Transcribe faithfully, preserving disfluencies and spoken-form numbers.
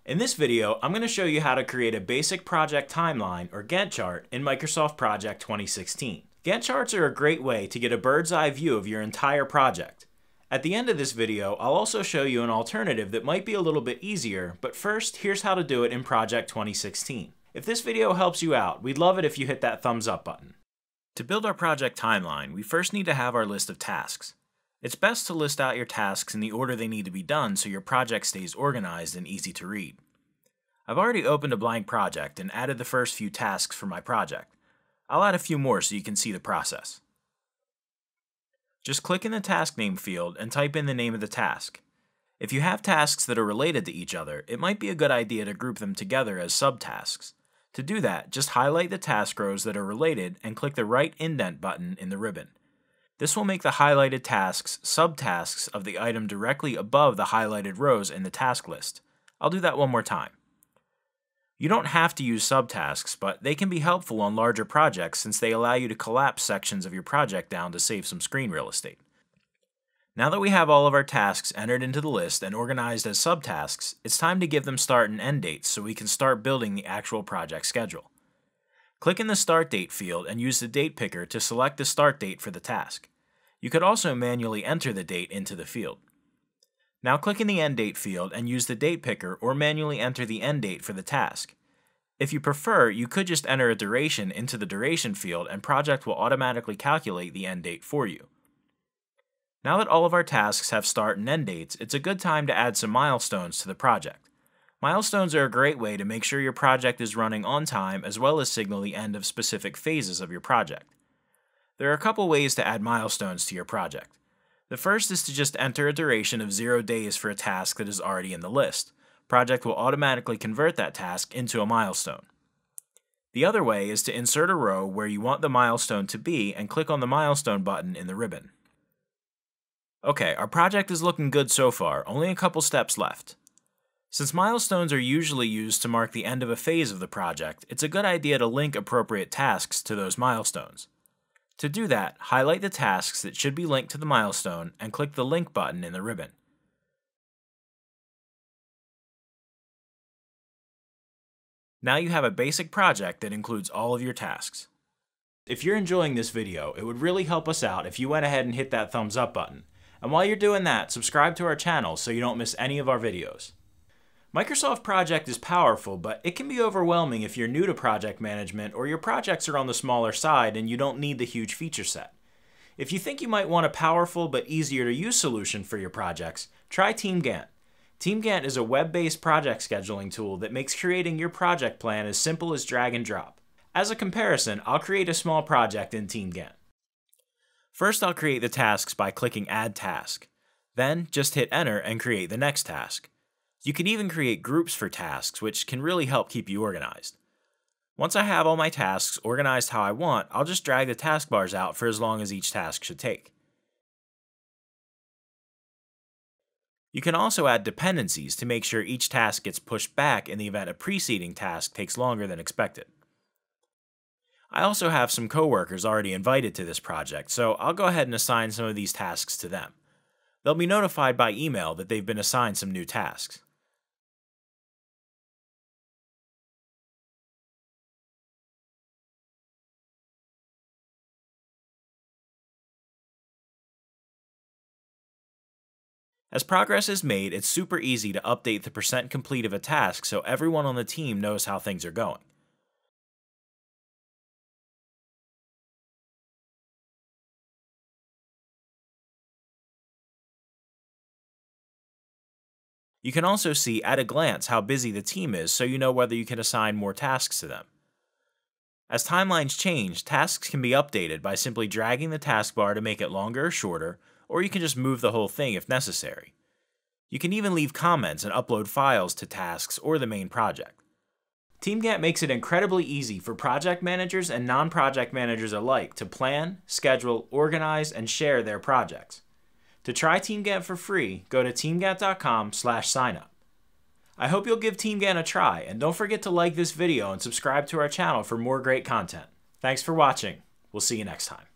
In this video, I'm going to show you how to create a basic project timeline or Gantt chart in Microsoft Project twenty sixteen. Gantt charts are a great way to get a bird's eye view of your entire project. At the end of this video, I'll also show you an alternative that might be a little bit easier, but first, here's how to do it in Project twenty sixteen. If this video helps you out, we'd love it if you hit that thumbs up button. To build our project timeline, we first need to have our list of tasks. It's best to list out your tasks in the order they need to be done so your project stays organized and easy to read. I've already opened a blank project and added the first few tasks for my project. I'll add a few more so you can see the process. Just click in the task name field and type in the name of the task. If you have tasks that are related to each other, it might be a good idea to group them together as subtasks. To do that, just highlight the task rows that are related and click the right indent button in the ribbon. This will make the highlighted tasks subtasks of the item directly above the highlighted rows in the task list. I'll do that one more time. You don't have to use subtasks, but they can be helpful on larger projects since they allow you to collapse sections of your project down to save some screen real estate. Now that we have all of our tasks entered into the list and organized as subtasks, it's time to give them start and end dates so we can start building the actual project schedule. Click in the Start Date field and use the date picker to select the start date for the task. You could also manually enter the date into the field. Now click in the End Date field and use the date picker or manually enter the end date for the task. If you prefer, you could just enter a duration into the Duration field and Project will automatically calculate the end date for you. Now that all of our tasks have start and end dates, it's a good time to add some milestones to the project. Milestones are a great way to make sure your project is running on time as well as signal the end of specific phases of your project. There are a couple ways to add milestones to your project. The first is to just enter a duration of zero days for a task that is already in the list. Project will automatically convert that task into a milestone. The other way is to insert a row where you want the milestone to be and click on the milestone button in the ribbon. Okay, our project is looking good so far, only a couple steps left. Since milestones are usually used to mark the end of a phase of the project, it's a good idea to link appropriate tasks to those milestones. To do that, highlight the tasks that should be linked to the milestone and click the Link button in the ribbon. Now you have a basic project that includes all of your tasks. If you're enjoying this video, it would really help us out if you went ahead and hit that thumbs up button. And while you're doing that, subscribe to our channel so you don't miss any of our videos. Microsoft Project is powerful, but it can be overwhelming if you're new to project management or your projects are on the smaller side and you don't need the huge feature set. If you think you might want a powerful but easier to use solution for your projects, try TeamGantt. TeamGantt is a web-based project scheduling tool that makes creating your project plan as simple as drag and drop. As a comparison, I'll create a small project in TeamGantt. First, I'll create the tasks by clicking Add Task. Then, just hit Enter and create the next task. You can even create groups for tasks, which can really help keep you organized. Once I have all my tasks organized how I want, I'll just drag the taskbars out for as long as each task should take. You can also add dependencies to make sure each task gets pushed back in the event a preceding task takes longer than expected. I also have some coworkers already invited to this project, so I'll go ahead and assign some of these tasks to them. They'll be notified by email that they've been assigned some new tasks. As progress is made, it's super easy to update the percent complete of a task so everyone on the team knows how things are going. You can also see at a glance how busy the team is so you know whether you can assign more tasks to them. As timelines change, tasks can be updated by simply dragging the taskbar to make it longer or shorter, or you can just move the whole thing if necessary. You can even leave comments and upload files to tasks or the main project. TeamGantt makes it incredibly easy for project managers and non-project managers alike to plan, schedule, organize, and share their projects. To try TeamGantt for free, go to teamgantt dot com slash signup. I hope you'll give TeamGantt a try, and don't forget to like this video and subscribe to our channel for more great content. Thanks for watching. We'll see you next time.